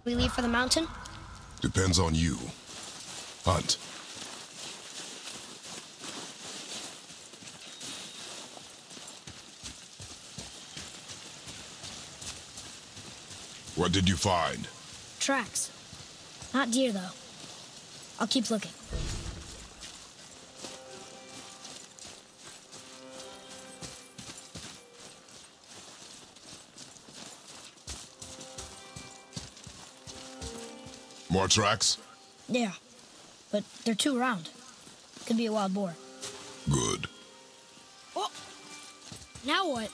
We leave for the mountain? Depends on you. Hunt. What did you find? Tracks. Not deer, though. I'll keep looking. More tracks? Yeah, but they're too round. Could be a wild boar. Good. Oh! Now what?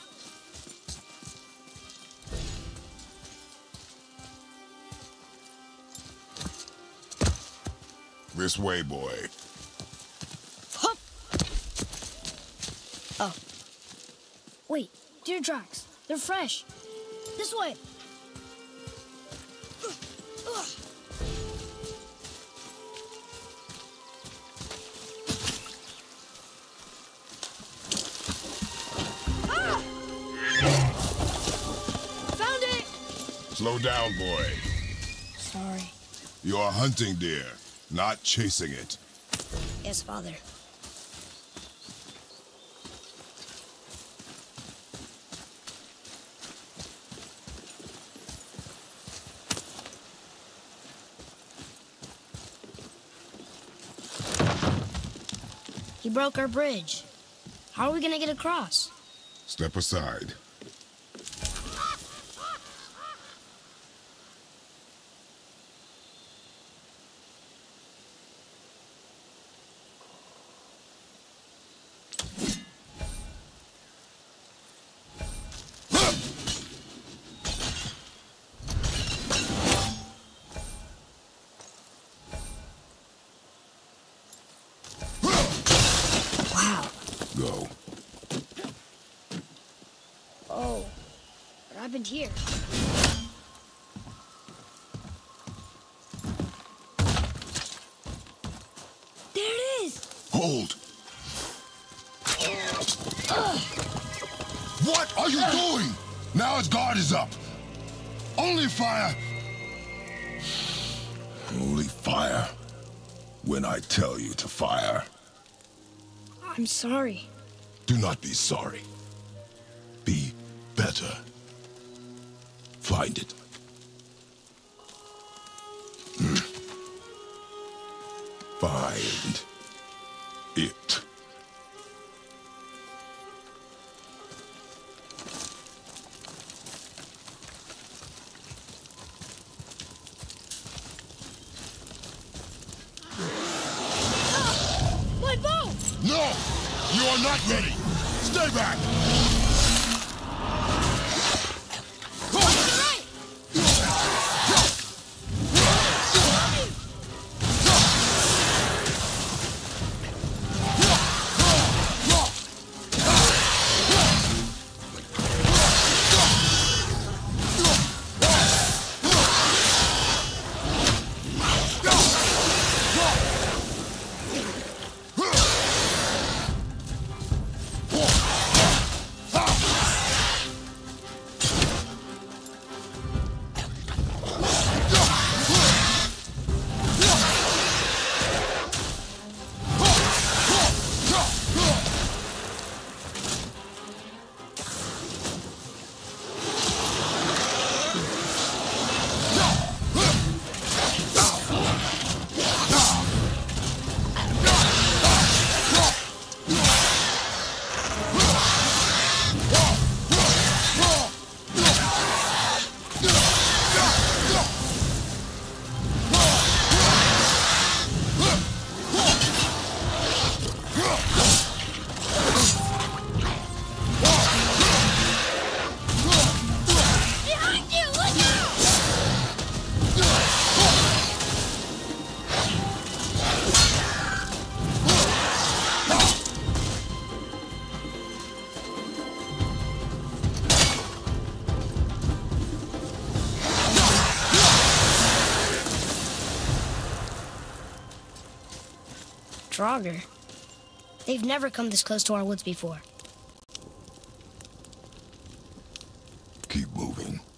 This way, boy. Hup! Oh. Wait, deer tracks. They're fresh. This way. Ah! Found it! Slow down, boy. Sorry. You are hunting deer, not chasing it. Yes, Father. He broke our bridge. How are we gonna get across? Step aside. Wow. Go. Oh, what happened here? There it is! Hold! What are you doing? Now his guard is up. Only fire. Only fire when I tell you to fire. I'm sorry. Do not be sorry. Be better. Find it. Find it. My bow! No! You are not ready! Stay back! Behind you! Look out! Draugr. They've never come this close to our woods before. Keep moving.